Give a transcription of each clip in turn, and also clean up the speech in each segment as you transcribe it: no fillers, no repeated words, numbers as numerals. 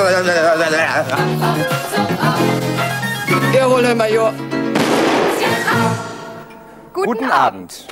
Jawohl, Herr Major. Guten Abend.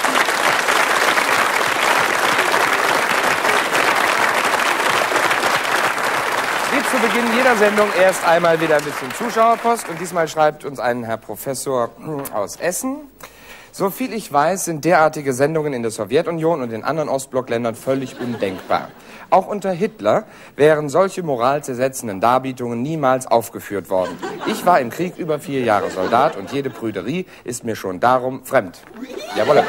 Wie zu Beginn jeder Sendung erst einmal wieder ein bisschen Zuschauerpost. Und diesmal schreibt uns ein Herr Professor aus Essen. Soviel ich weiß, sind derartige Sendungen in der Sowjetunion und in anderen Ostblockländern völlig undenkbar. Auch unter Hitler wären solche moralzersetzenden Darbietungen niemals aufgeführt worden. Ich war im Krieg über 4 Jahre Soldat und jede Prüderie ist mir schon darum fremd. Jawohl.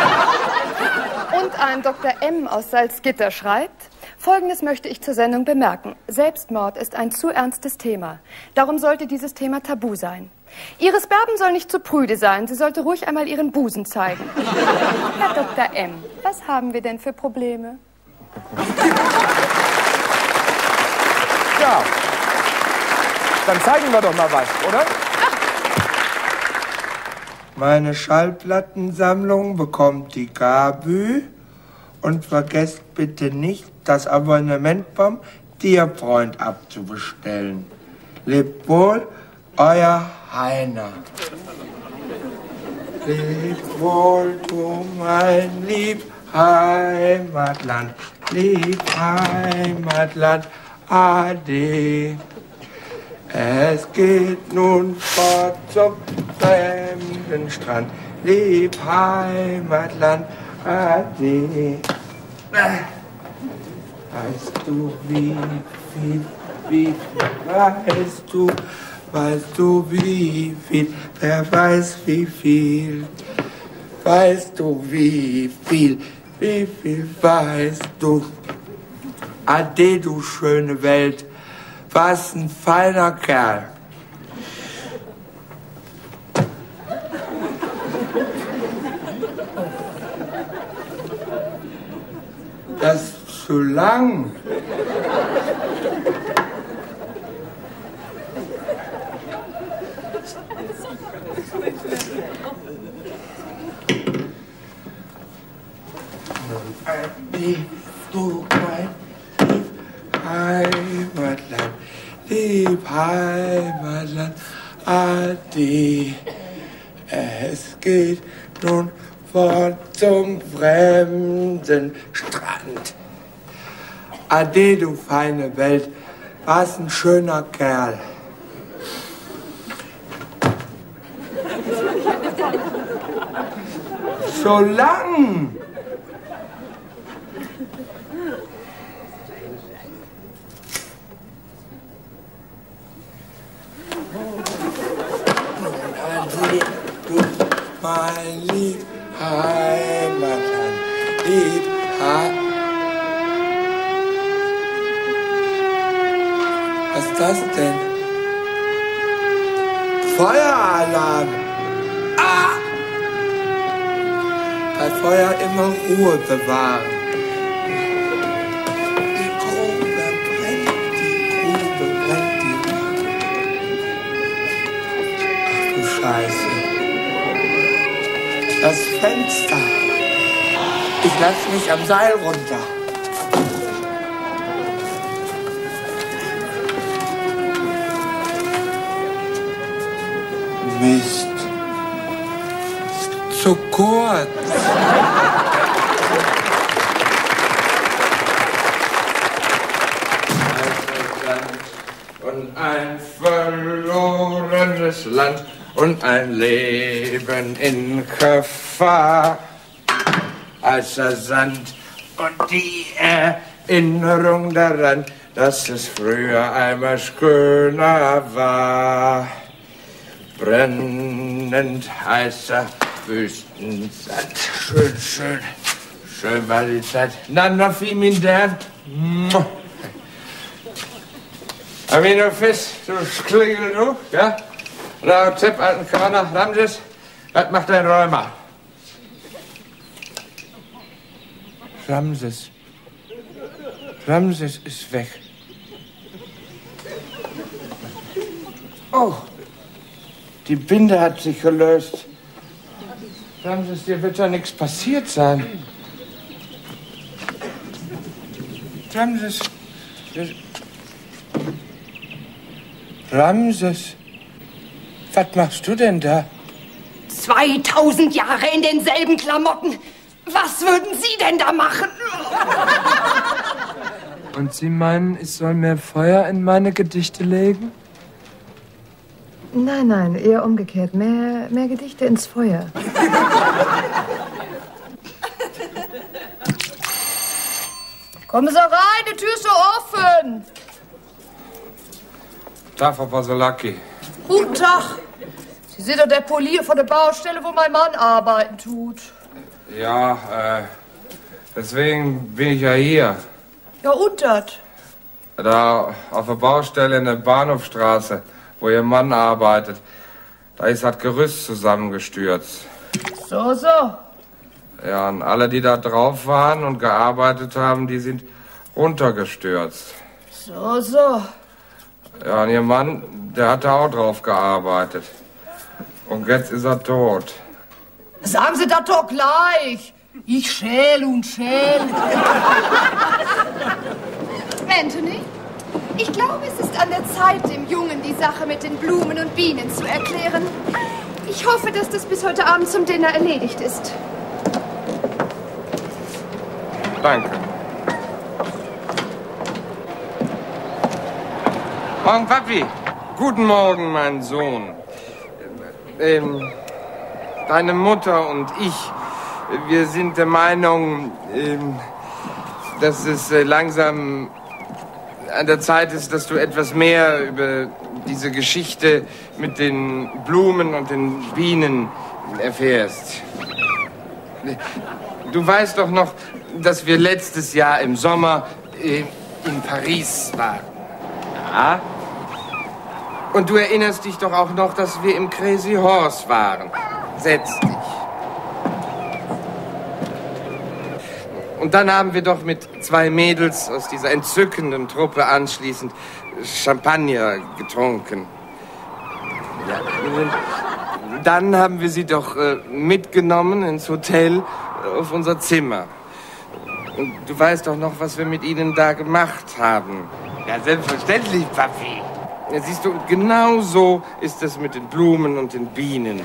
Und ein Dr. M. aus Salzgitter schreibt: Folgendes möchte ich zur Sendung bemerken. Selbstmord ist ein zu ernstes Thema. Darum sollte dieses Thema tabu sein. Iris Berben soll nicht zu prüde sein. Sie sollte ruhig einmal ihren Busen zeigen. Herr Dr. M., was haben wir denn für Probleme? Ja, dann zeigen wir doch mal was, oder? Meine Schallplattensammlung bekommt die Gabü. Und vergesst bitte nicht, das Abonnement beim Tierfreund abzubestellen. Lebt wohl, euer Heiner. Lebt wohl, du mein lieb Heimatland. Lieb Heimatland, ade. Es geht nun fort zum fremden Strand. Lieb Heimatland, ade. Weißt du, wie viel, wer weiß wie viel, weißt du wie viel weißt du, ade du schöne Welt, was ein feiner Kerl. Das ist zu lang. Du mein Heimatland, lieb Heimatland, ade. Es geht nun fort zum fremden Strand. Ade, du feine Welt, was ein schöner Kerl. So lang! Mein lieb Heimatland, lieb Was ist das denn? Feueralarm! Ah! Bei Feuer immer Ruhe bewahren. Die Grube brennt, Ach du Scheiße. Das Fenster. Ich lass mich am Seil runter. Mist. Zu kurz. Und ein verlorenes Land und ein Leben in Gefahr. Als der Sand und die Erinnerung daran, dass es früher einmal schöner war. Brennend heißer Wüstensand. Schön war die Zeit. Na, noch viel mit der. Aber wie du fest, du Klingel, du, ja? Oder Zepp, alten Körner, Ramses, was macht dein Rheuma? Ramses ist weg. Oh, die Binde hat sich gelöst. Ramses, dir wird ja nichts passiert sein. Ramses, Ramses, was machst du denn da? 2000 Jahre in denselben Klamotten. Was würden Sie denn da machen? Und Sie meinen, ich soll mehr Feuer in meine Gedichte legen? Nein, nein, eher umgekehrt. Mehr Gedichte ins Feuer. Kommen Sie rein, die Tür ist so offen. Tag, Frau Pasolaki. Guten Tag. Sie sind doch der Polier von der Baustelle, wo mein Mann arbeiten tut. Ja, deswegen bin ich ja hier. Ja, und das? Da auf der Baustelle in der Bahnhofstraße, wo Ihr Mann arbeitet, da ist das Gerüst zusammengestürzt. So. Ja, und alle, die da drauf waren und gearbeitet haben, die sind runtergestürzt. So. Ja, und Ihr Mann, der hat da auch drauf gearbeitet. Und jetzt ist er tot. Sagen Sie das doch gleich. Ich schäl und schäl. Anthony, ich glaube, es ist an der Zeit, dem Jungen die Sache mit den Blumen und Bienen zu erklären. Ich hoffe, dass das bis heute Abend zum Dinner erledigt ist. Danke. Morgen, Papi. Guten Morgen, mein Sohn. Deine Mutter und ich, wir sind der Meinung, dass es langsam an der Zeit ist, dass du etwas mehr über diese Geschichte mit den Blumen und den Bienen erfährst. Du weißt doch noch, dass wir letztes Jahr im Sommer in Paris waren. Ja? Und du erinnerst dich doch auch noch, dass wir im Crazy Horse waren. Setz dich. Und dann haben wir doch mit 2 Mädels aus dieser entzückenden Truppe anschließend Champagner getrunken. Ja. Dann haben wir sie doch mitgenommen ins Hotel auf unser Zimmer. Und du weißt doch noch, was wir mit ihnen da gemacht haben. Ja, selbstverständlich, Papi. Ja, siehst du, genau so ist es mit den Blumen und den Bienen.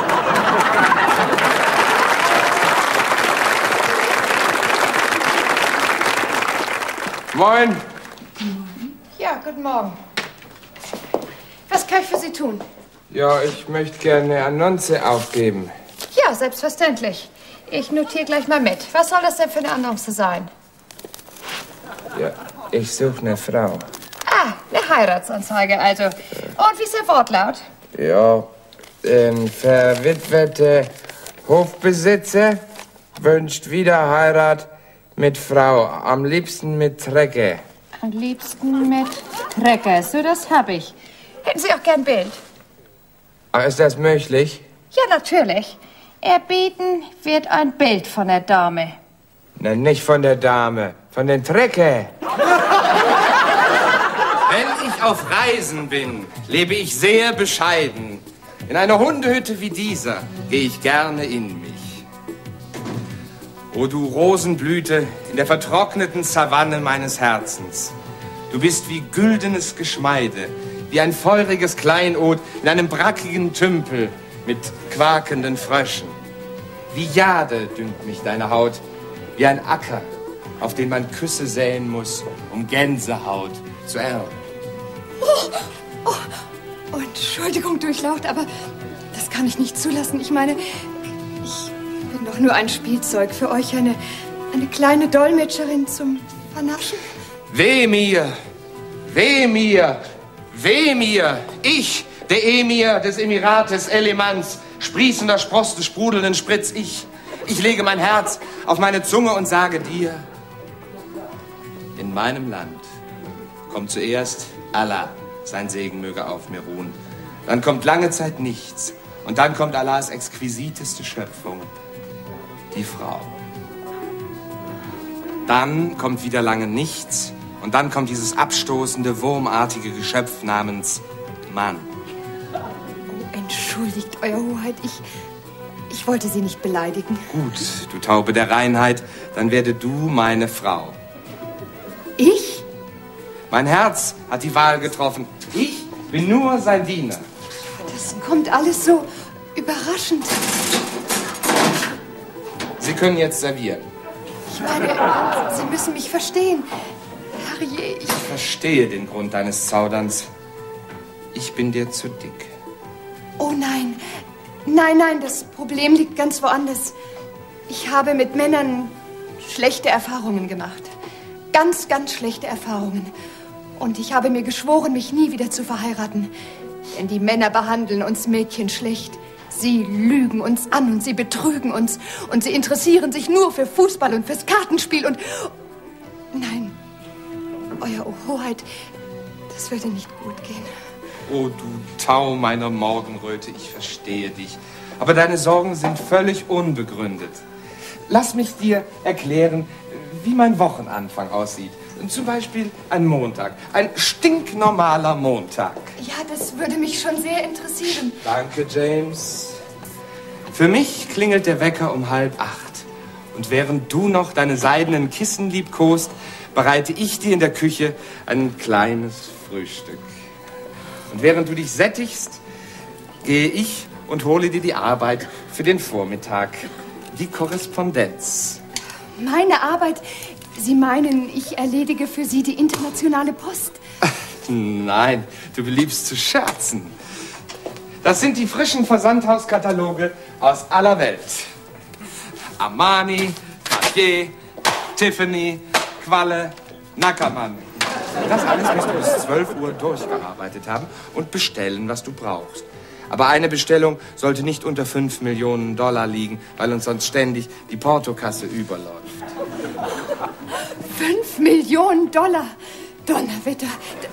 Moin. Ja, guten Morgen. Was kann ich für Sie tun? Ja, ich möchte gerne eine Annonce aufgeben. Ja, selbstverständlich. Ich notiere gleich mal mit. Was soll das denn für eine Annonce sein? Ja, ich suche eine Frau. Ah, eine Heiratsanzeige also. Und wie ist der Wortlaut? Ja, verwitwete Hofbesitzer wünscht wieder Heirat mit Frau. Am liebsten mit Trecker. Am liebsten mit Trecker. So, das habe ich. Hätten Sie auch gern Bild? Ah, ist das möglich? Ja, natürlich. Erbeten wird ein Bild von der Dame. Na, nicht von der Dame, von den Trecker. Wenn ich auf Reisen bin, lebe ich sehr bescheiden. In einer Hundehütte wie dieser gehe ich gerne in mich. O du Rosenblüte in der vertrockneten Savanne meines Herzens. Du bist wie güldenes Geschmeide, wie ein feuriges Kleinod in einem brackigen Tümpel mit quakenden Fröschen. Wie Jade dünkt mich deine Haut, wie ein Acker, auf den man Küsse säen muss, um Gänsehaut zu ernten. Oh, Entschuldigung, Durchlaucht, aber das kann ich nicht zulassen. Ich meine, ich bin doch nur ein Spielzeug für euch, eine kleine Dolmetscherin zum Vernaschen. Weh mir, weh mir, weh mir, ich, der Emir des Emirates Elemans, sprießender Spross des sprudelnden Spritz, ich lege mein Herz auf meine Zunge und sage dir, in meinem Land kommt zuerst Allah, sein Segen möge auf mir ruhen. Dann kommt lange Zeit nichts und dann kommt Allahs exquisiteste Schöpfung, die Frau. Dann kommt wieder lange nichts und dann kommt dieses abstoßende, wurmartige Geschöpf namens Mann. Oh, entschuldigt, Euer Hoheit, ich wollte Sie nicht beleidigen. Gut, du Taube der Reinheit, dann werde du meine Frau. Ich? Mein Herz hat die Wahl getroffen. Ich Bin nur sein Diener. Das kommt alles so überraschend. Sie können jetzt servieren. Ich meine, Sie müssen mich verstehen. Herrje, Ich verstehe den Grund deines Zauderns. Ich bin dir zu dick. Oh nein. Nein, das Problem liegt ganz woanders. Ich habe mit Männern schlechte Erfahrungen gemacht. Ganz, ganz schlechte Erfahrungen. Und ich habe mir geschworen, mich nie wieder zu verheiraten. Denn die Männer behandeln uns Mädchen schlecht. Sie lügen uns an und sie betrügen uns. Und sie interessieren sich nur für Fußball und fürs Kartenspiel und... Nein, Euer Hoheit, das würde nicht gut gehen. Oh, du Tau meiner Morgenröte, ich verstehe dich. Aber deine Sorgen sind völlig unbegründet. Lass mich dir erklären, wie mein Wochenanfang aussieht. Zum Beispiel ein Montag. Ein stinknormaler Montag. Ja, das würde mich schon sehr interessieren. Danke, James. Für mich klingelt der Wecker um 7:30. Und während du noch deine seidenen Kissen liebkost, bereite ich dir in der Küche ein kleines Frühstück. Und während du dich sättigst, gehe ich und hole dir die Arbeit für den Vormittag. Die Korrespondenz. Meine Arbeit? Sie meinen, ich erledige für Sie die internationale Post? Nein, du beliebst zu scherzen. Das sind die frischen Versandhauskataloge aus aller Welt. Armani, Cartier, Tiffany, Qualle, Nackermann. Das alles musst du bis 12 Uhr durchgearbeitet haben und bestellen, was du brauchst. Aber eine Bestellung sollte nicht unter $5 Millionen liegen, weil uns sonst ständig die Portokasse überläuft. 5 Millionen $? Donnerwetter,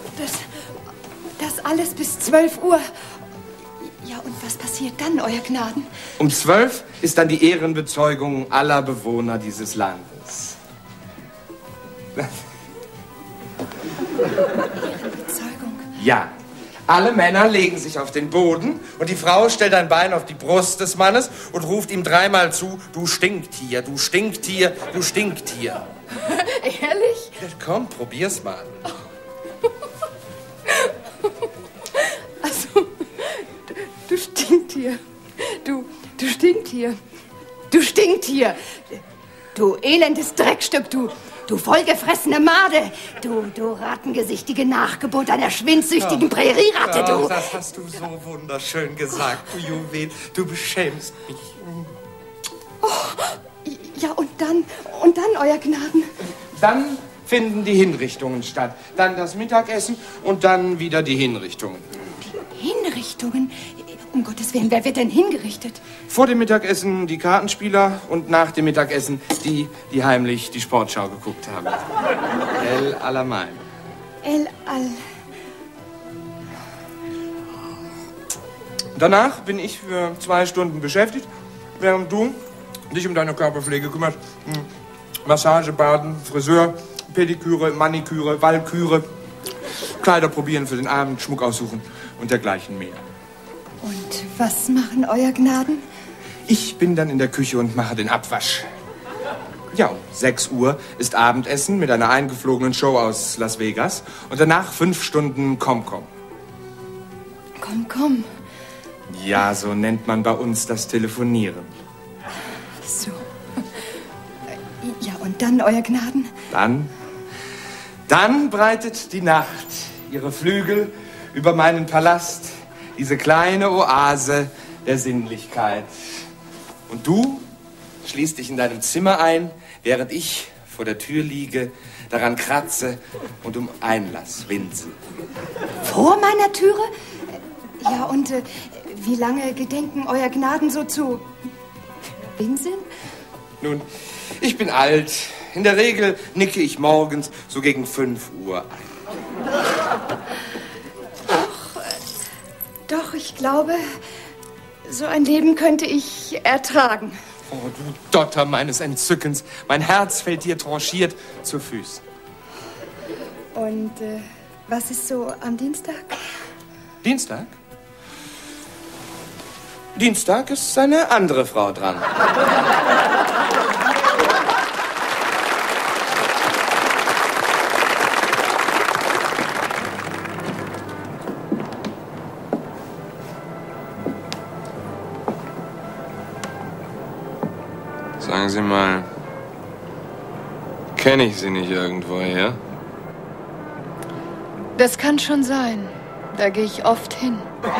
das alles bis 12 Uhr. Ja, und was passiert dann, Euer Gnaden? Um 12 ist dann die Ehrenbezeugung aller Bewohner dieses Landes. Bezeugung? Ja. Alle Männer legen sich auf den Boden und die Frau stellt ein Bein auf die Brust des Mannes und ruft ihm dreimal zu, du Stinktier, du Stinktier, du Stinktier. Ehrlich? Ja, komm, probier's mal. Also, du Stinktier. Du Stinktier. Du Stinktier. Du elendes Dreckstück, du vollgefressene Made. Du rattengesichtige Nachgeburt einer schwindsüchtigen Präriratte, du. Oh, das hast du so wunderschön gesagt, du Juwel. Du beschämst mich. Oh, ja, und dann, Euer Gnaden. Dann finden die Hinrichtungen statt. Dann das Mittagessen und dann wieder die Hinrichtungen. Hinrichtungen? Um Gottes Willen, wer wird denn hingerichtet? Vor dem Mittagessen die Kartenspieler und nach dem Mittagessen die heimlich die Sportschau geguckt haben. El Alamein. Danach bin ich für 2 Stunden beschäftigt, während du dich um deine Körperpflege kümmerst. Massage, Baden, Friseur, Pediküre, Maniküre, Walküre, Kleider probieren für den Abend, Schmuck aussuchen und dergleichen mehr. Und was machen Euer Gnaden? Ich bin dann in der Küche und mache den Abwasch. Ja, um 6 Uhr ist Abendessen mit einer eingeflogenen Show aus Las Vegas und danach 5 Stunden Komkom. Komkom? Ja, so nennt man bei uns das Telefonieren. So. Ja, und dann, Euer Gnaden? Dann breitet die Nacht ihre Flügel über meinen Palast, diese kleine Oase der Sinnlichkeit. Und du schließt dich in deinem Zimmer ein, während ich vor der Tür liege, daran kratze und um Einlass winsel. Vor meiner Türe? Ja, und wie lange gedenken Euer Gnaden so zu winseln? Nun, ich bin alt. In der Regel nicke ich morgens so gegen 5 Uhr ein. Doch, ich glaube, so ein Leben könnte ich ertragen. Oh, du Dotter meines Entzückens. Mein Herz fällt dir tranchiert zu Füßen. Und was ist so am Dienstag? Dienstag? Dienstag ist eine andere Frau dran. Sagen Sie mal, kenne ich Sie nicht irgendwoher? Das kann schon sein. Da gehe ich oft hin.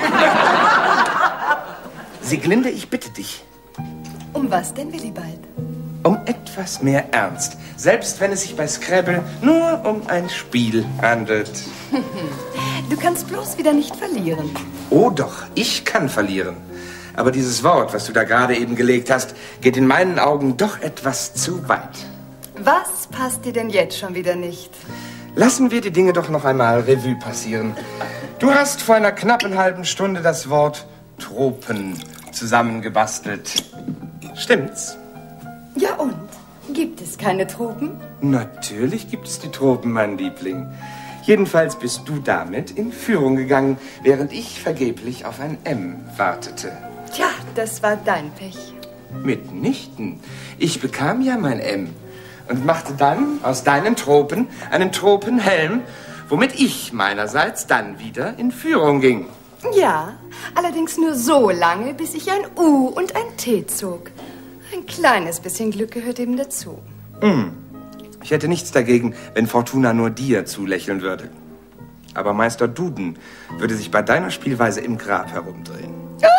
Sieglinde, ich bitte dich. Um was denn, Willibald? Um etwas mehr Ernst. Selbst wenn es sich bei Scrabble nur um ein Spiel handelt. Du kannst bloß wieder nicht verlieren. Oh doch, ich kann verlieren. Aber dieses Wort, was du da gerade eben gelegt hast, geht in meinen Augen doch etwas zu weit. Was passt dir denn jetzt schon wieder nicht? Lassen wir die Dinge doch noch einmal Revue passieren. Du hast vor einer knappen halben Stunde das Wort Tropen zusammengebastelt. Stimmt's? Ja und? Gibt es keine Tropen? Natürlich gibt es die Tropen, mein Liebling. Jedenfalls bist du damit in Führung gegangen, während ich vergeblich auf ein M wartete. Tja, das war dein Pech. Mitnichten. Ich bekam ja mein M und machte dann aus deinen Tropen einen Tropenhelm, womit ich meinerseits dann wieder in Führung ging. Ja, allerdings nur so lange, bis ich ein U und ein T zog. Ein kleines bisschen Glück gehört eben dazu. Ich hätte nichts dagegen, wenn Fortuna nur dir zulächeln würde. Aber Meister Duden würde sich bei deiner Spielweise im Grab herumdrehen.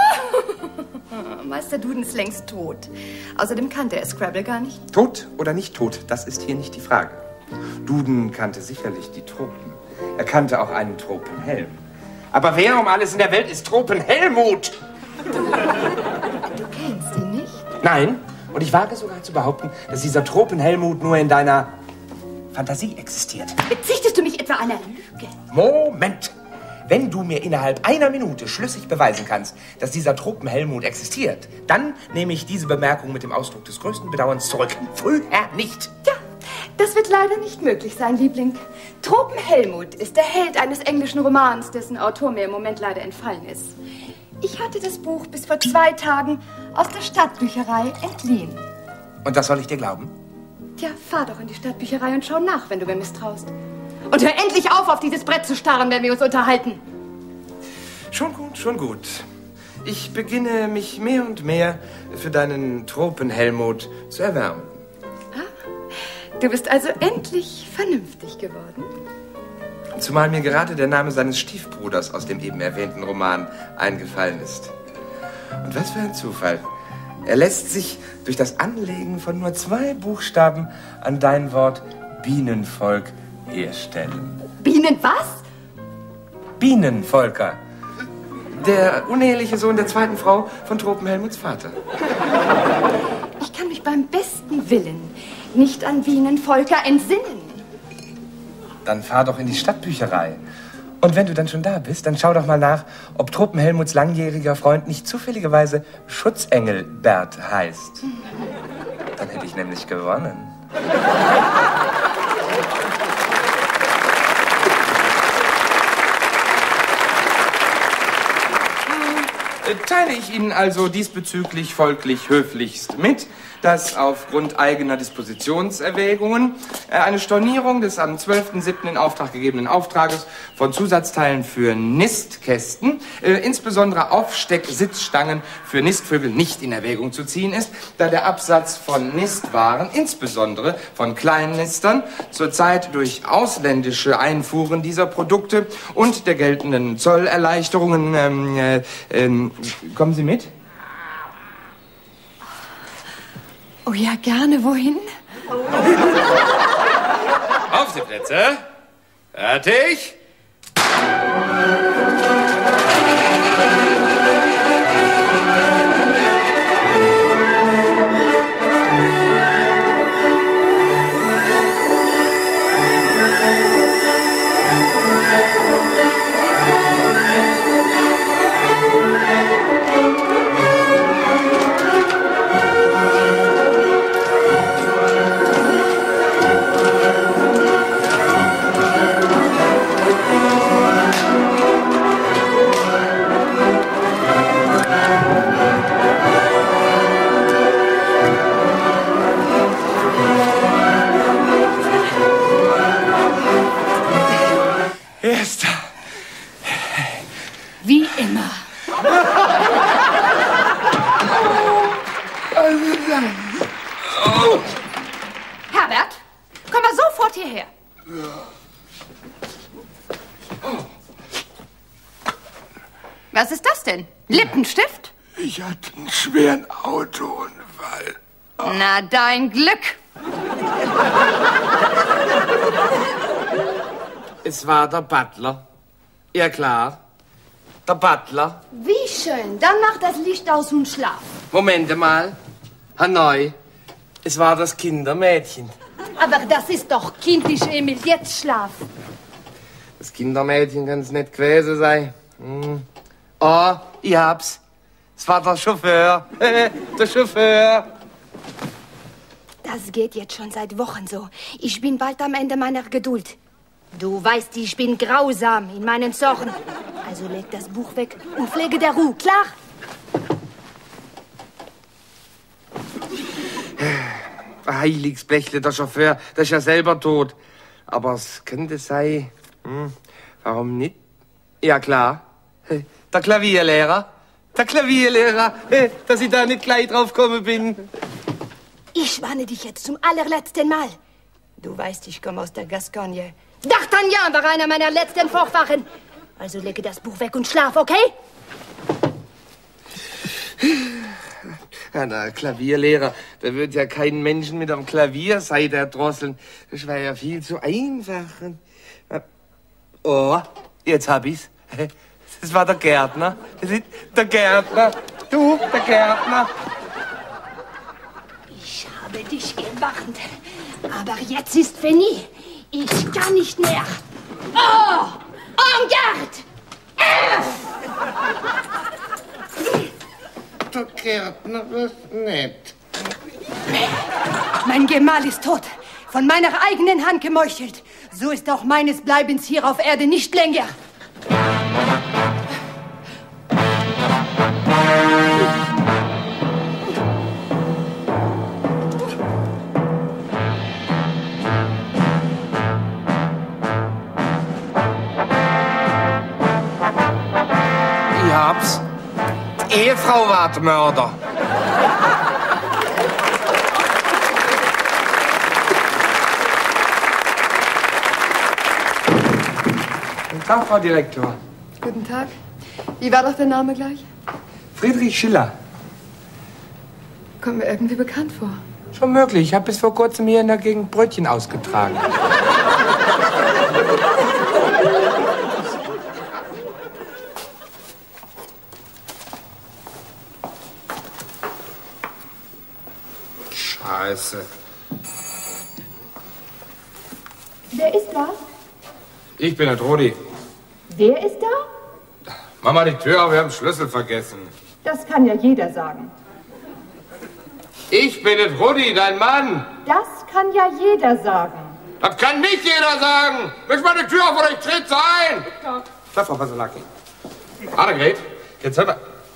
Meister Duden ist längst tot. Außerdem kannte er Scrabble gar nicht. Tot oder nicht tot, das ist hier nicht die Frage. Duden kannte sicherlich die Tropen. Er kannte auch einen Tropenhelm. Aber wer um alles in der Welt ist Tropenhelmut? Du kennst ihn nicht? Nein, und ich wage sogar zu behaupten, dass dieser Tropenhelmut nur in deiner Fantasie existiert. Bezichtest du mich etwa einer Lüge? Moment! Wenn du mir innerhalb einer Minute schlüssig beweisen kannst, dass dieser Tropenhelmut existiert, dann nehme ich diese Bemerkung mit dem Ausdruck des größten Bedauerns zurück. Früher nicht. Ja, das wird leider nicht möglich sein, Liebling. Tropenhelmut ist der Held eines englischen Romans, dessen Autor mir im Moment leider entfallen ist. Ich hatte das Buch bis vor 2 Tagen aus der Stadtbücherei entliehen. Und das soll ich dir glauben? Tja, fahr doch in die Stadtbücherei und schau nach, wenn du mir misstraust. Und hör endlich auf dieses Brett zu starren, wenn wir uns unterhalten. Schon gut, schon gut. Ich beginne mich mehr und mehr für deinen Tropenhelmut zu erwärmen. Du bist also endlich vernünftig geworden. Zumal mir gerade der Name seines Stiefbruders aus dem eben erwähnten Roman eingefallen ist. Und was für ein Zufall. Er lässt sich durch das Anlegen von nur 2 Buchstaben an dein Wort Bienenvolk herstellen. Bienen was? Bienenvolker. Der uneheliche Sohn der 2. Frau von Tropenhelmuts Vater. Ich kann mich beim besten Willen nicht an Bienenvolker entsinnen. Dann fahr doch in die Stadtbücherei. Und wenn du dann schon da bist, dann schau doch mal nach, ob Tropenhelmuts langjähriger Freund nicht zufälligerweise Schutzengelbert heißt. Dann hätte ich nämlich gewonnen. Teile ich Ihnen also diesbezüglich folglich höflichst mit, dass aufgrund eigener Dispositionserwägungen eine Stornierung des am 12.07. in Auftrag gegebenen Auftrages von Zusatzteilen für Nistkästen, insbesondere Aufsteck-Sitzstangen für Nistvögel, nicht in Erwägung zu ziehen ist, da der Absatz von Nistwaren, insbesondere von Kleinnistern, zurzeit durch ausländische Einfuhren dieser Produkte und der geltenden Zollerleichterungen, kommen Sie mit? Oh ja, gerne. Wohin? Auf die Plätze. Fertig. Was ist das denn? Lippenstift? Ich hatte einen schweren Autounfall. Na, dein Glück. Es war der Butler. Ja, klar. Der Butler. Wie schön. Dann mach das Licht aus und schlaf. Moment mal. Hanoi. Es war das Kindermädchen. Aber das ist doch kindisch, Emil. Jetzt schlaf. Das Kindermädchen kann es nicht gewesen sein. Oh, ich hab's. Es war der Chauffeur. Der Chauffeur. Das geht jetzt schon seit Wochen so. Ich bin bald am Ende meiner Geduld. Du weißt, ich bin grausam in meinen Zorn. Also leg das Buch weg und pflege der Ruhe, klar? Heiliges Blechle, der Chauffeur, der ist ja selber tot. Aber es könnte sein. Warum nicht? Ja, klar. Der Klavierlehrer. Der Klavierlehrer. Dass ich da nicht gleich drauf gekommen bin. Ich warne dich jetzt zum allerletzten Mal. Du weißt, ich komme aus der Gascogne. D'Artagnan war einer meiner letzten Vorfahren. Also lege das Buch weg und schlaf, okay? Ja, der Klavierlehrer, der wird ja keinen Menschen mit am Klavier drosseln. Das war ja viel zu einfach. Oh, jetzt hab ich's. Das war der Gärtner. Der Gärtner. Du, der Gärtner. Ich habe dich gewarnt. Aber jetzt ist Fini. Ich kann nicht mehr. Oh! En garde! Der Gärtner ist nett. Mein Gemahl ist tot. Von meiner eigenen Hand gemeuchelt. So ist auch meines Bleibens hier auf Erde nicht länger. Ich hab's. Die Ehefrau war der Mörder. Guten Tag, Frau Direktor. Guten Tag. Wie war doch der Name gleich? Friedrich Schiller. Kommt mir irgendwie bekannt vor. Schon möglich. Ich habe bis vor kurzem hier in der Gegend Brötchen ausgetragen. Scheiße. Wer ist da? Ich bin der Rudi. Wer ist da? Mach mal die Tür auf, wir haben den Schlüssel vergessen. Das kann ja jeder sagen. Ich bin der Rudi, dein Mann. Das kann ja jeder sagen. Das kann nicht jeder sagen. Mach mal die Tür auf oder ich tritt's ein. Schlaf, Frau Pasolaki. Annegret, jetzt hör mal.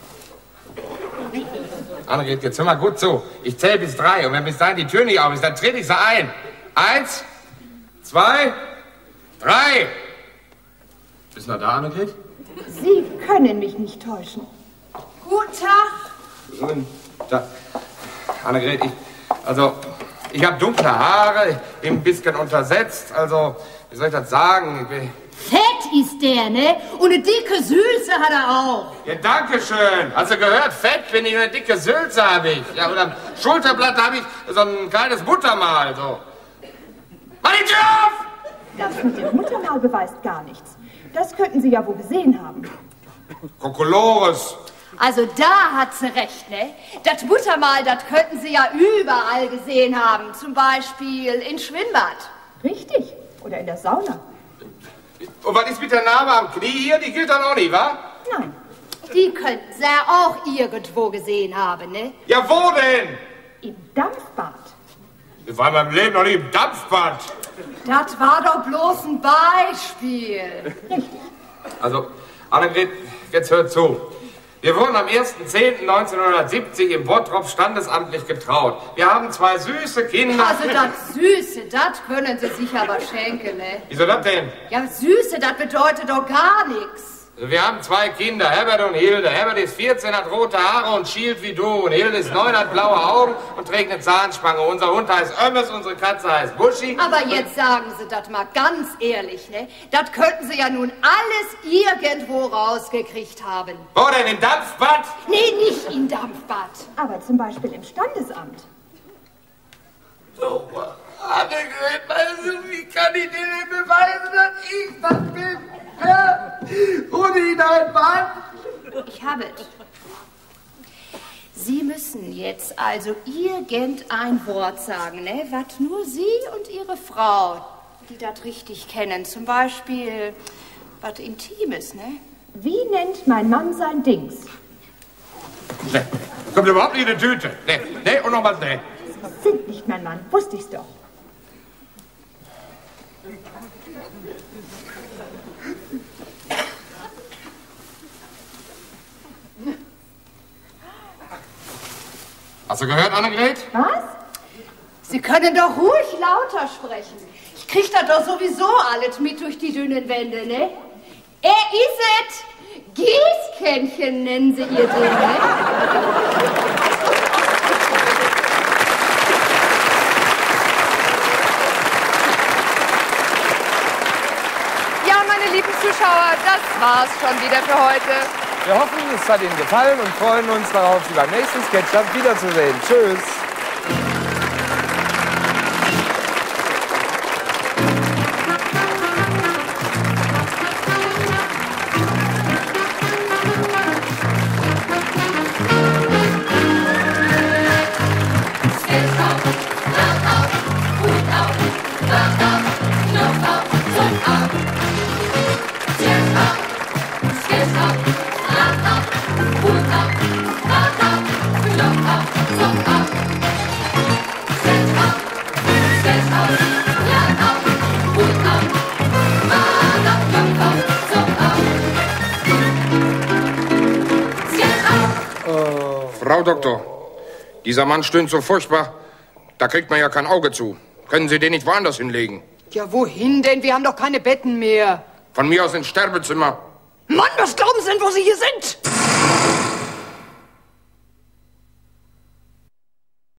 Annegret, jetzt hör mal gut zu. Ich zähle bis 3 und wenn bis dahin die Tür nicht auf ist, dann trete ich sie ein. 1, 2, 3. Bist du noch da, Annegret? Sie können mich nicht täuschen. Guten Tag. Und da, Annegret, ich habe dunkle Haare, bin ein bisschen untersetzt, also, wie soll ich das sagen? Fett ist der, ne? Und eine dicke Süße hat er auch. Ja, danke schön. Hast du gehört? Fett bin ich und eine dicke Sülze habe ich. Ja, und am Schulterblatt habe ich so ein kleines Muttermal, so. Mach die Tür auf! Das mit dem Muttermal beweist gar nichts. Das könnten Sie ja wohl gesehen haben. Kokolores. Also da hat sie recht, ne? Das Muttermal, das könnten Sie ja überall gesehen haben. Zum Beispiel im Schwimmbad. Richtig. Oder in der Sauna. Und was ist mit der Narbe am Knie hier? Die gilt dann auch nicht, wa? Nein. Die könnten Sie ja auch irgendwo gesehen haben, ne? Ja, wo denn? Im Dampfbad. Ich war in meinem Leben noch nie im Dampfbad. Das war doch bloß ein Beispiel. Richtig. Also, Annegret, jetzt hört zu. Wir wurden am 1.10.1970 im Bottrop standesamtlich getraut. Wir haben 2 süße Kinder. Also das Süße, das können Sie sich aber schenken, ne? Wieso das denn? Ja, Süße, das bedeutet doch gar nichts. Wir haben 2 Kinder, Herbert und Hilde. Herbert ist 14, hat rote Haare und schielt wie du. Und Hilde ist 9, hat blaue Augen und trägt eine Zahnspange. Unser Hund heißt Ömmers, unsere Katze heißt Buschi. Aber jetzt sagen Sie das mal ganz ehrlich, ne? Das könnten Sie ja nun alles irgendwo rausgekriegt haben. Wo denn, im Dampfbad? Nee, nicht im Dampfbad. Aber zum Beispiel im Standesamt. So, Annegret, also, wie kann ich dir denn beweisen, dass ich das bin? Rudi, Mann! Ich habe es. Sie müssen jetzt also irgendein Wort sagen, ne? Was nur Sie und Ihre Frau, die das richtig kennen. Zum Beispiel was Intimes, ne? Wie nennt mein Mann sein Dings? Nee, kommt überhaupt nicht in die Tüte. Nee, und nochmal nee. Sie sind nicht mein Mann, wusste ich's doch. Hast du gehört, Annegret? Was? Sie können doch ruhig lauter sprechen. Ich krieg das doch sowieso alles mit durch die dünnen Wände, ne? Er ist es! Gießkännchen nennen Sie ihr den, ne? Ja, meine lieben Zuschauer, das war's schon wieder für heute. Wir hoffen, es hat Ihnen gefallen und freuen uns darauf, Sie beim nächsten Sketchup wiederzusehen. Tschüss. Frau Doktor, dieser Mann stöhnt so furchtbar, da kriegt man ja kein Auge zu. Können Sie den nicht woanders hinlegen? Ja, wohin denn? Wir haben doch keine Betten mehr. Von mir aus ins Sterbezimmer. Mann, was glauben Sie denn, wo Sie hier sind?